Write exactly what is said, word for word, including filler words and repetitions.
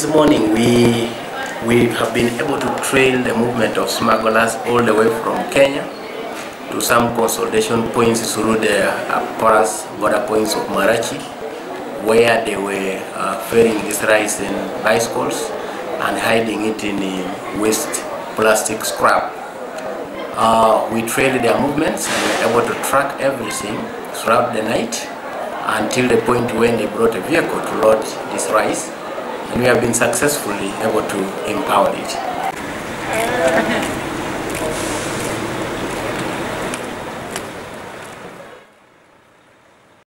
this morning we we have been able to trail the movement of smugglers all the way from Kenya to some consolidation points through the uh, porous border points of Marachi, where they were uh, ferrying this rice in bicycles and hiding it in the waste plastic scrap. Uh, we trailed their movements and were able to track everything throughout the night until the point when they brought a vehicle to load this rice, and we have been successfully able to impound it.